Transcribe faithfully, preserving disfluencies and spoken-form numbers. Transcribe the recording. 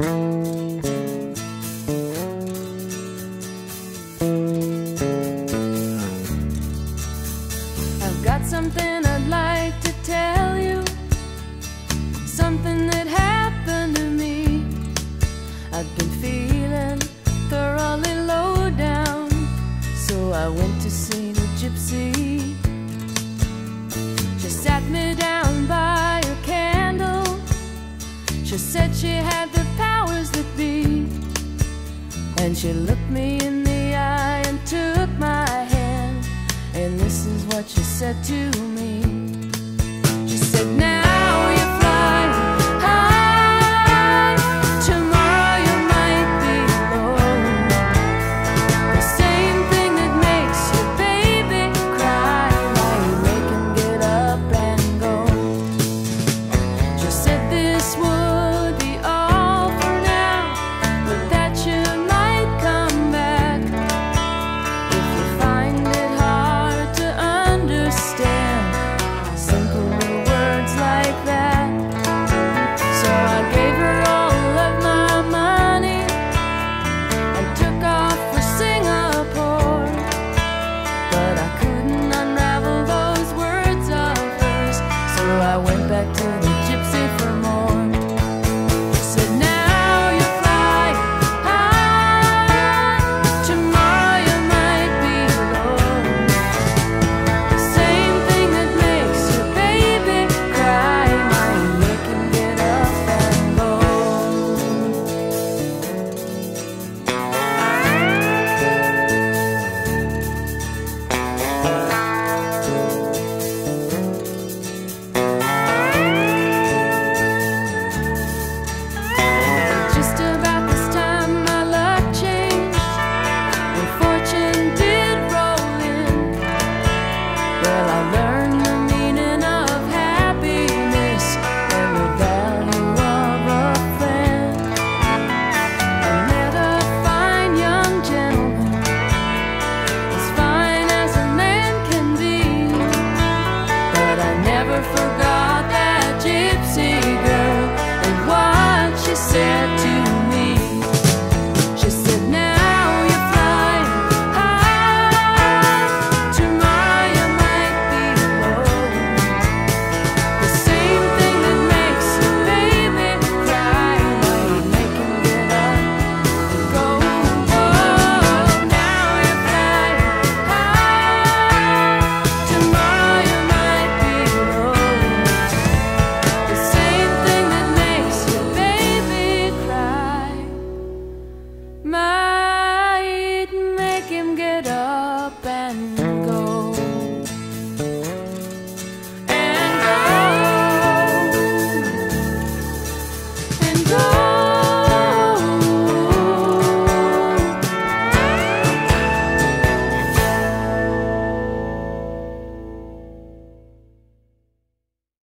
I've got something I'd like to tell you, something that happened to me. I've been feeling thoroughly low down, so I went to see the gypsy. She sat me down by her candle. She said she had the powers that be, and she looked me in the eye and took my hand, and this is what she said to me.